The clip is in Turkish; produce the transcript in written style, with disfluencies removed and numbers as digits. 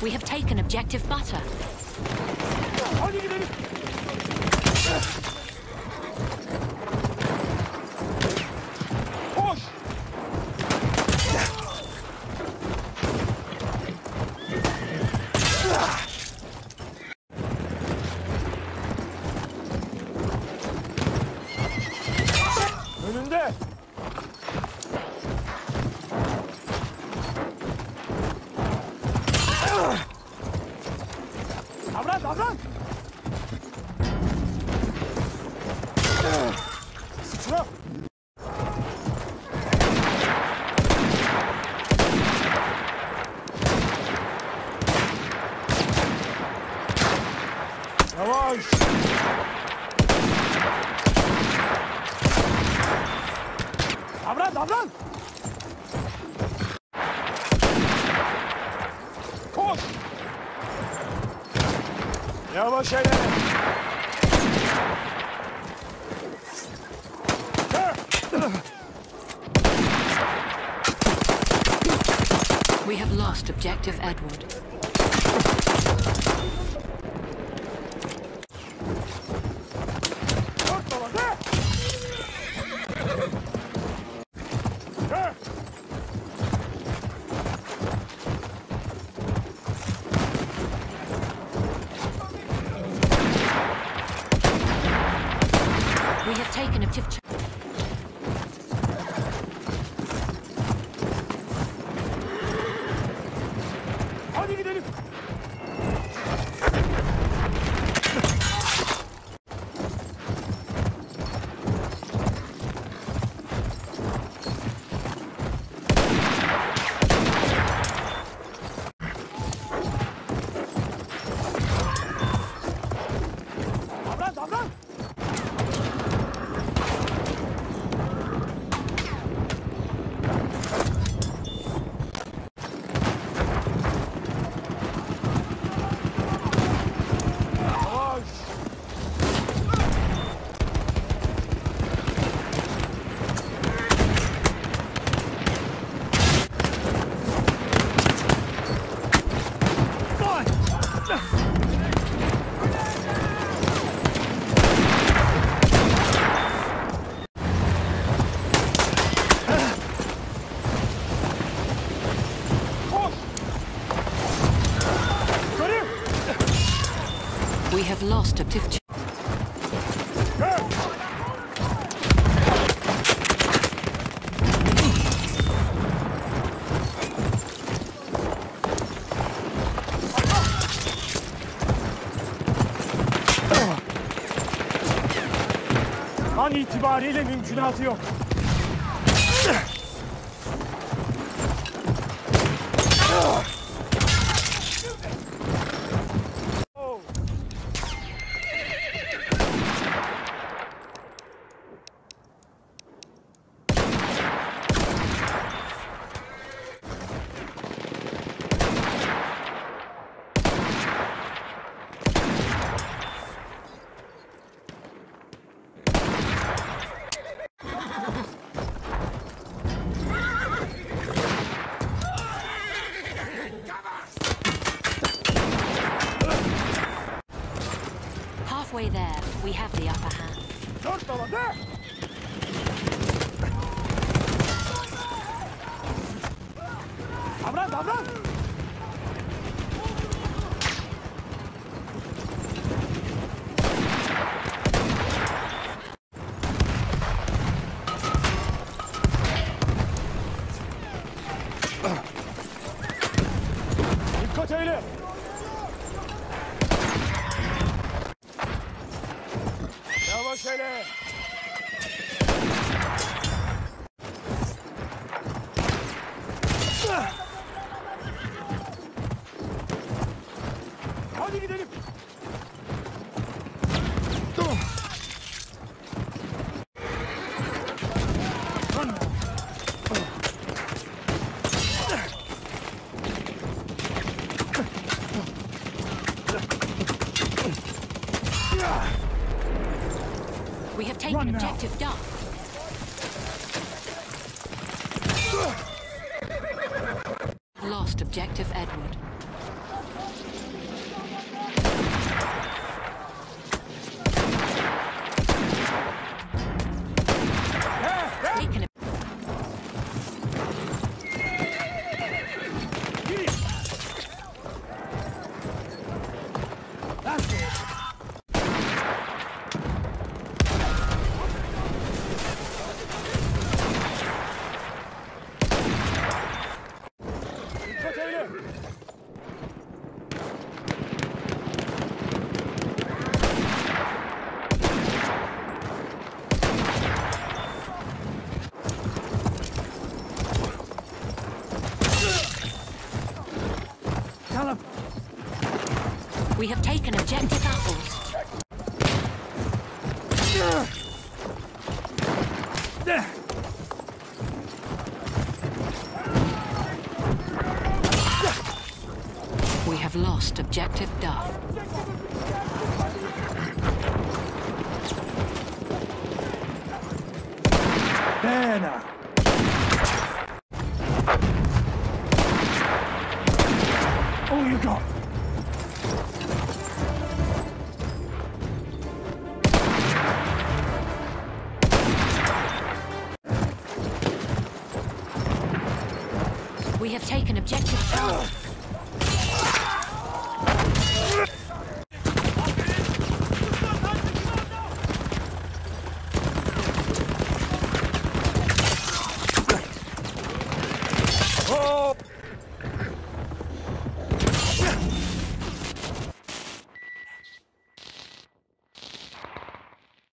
We have taken objective butter. Hadi gidelim. Koş. Önünde. Davran, davran. Sıçra. Yavaş. Davran, davran. Koş. Yavaş ele. We have lost objective Edward. We have taken objective. Hadi gidelim. Davran, davran. Yavaş. Koş. Yukarı. We have lost objective. Gel. An itibariyle mümkünatı yok. Oh. Halfway there, we have the upper hand. Dört dala de. Davran, davran. Dikkat eyle. Yavaş ele. Hadi gidelim. We have taken objective Duff. Lost objective Edward. We have taken objective apples. We have lost objective Duff. Bene. All you got. We have taken objective Duff.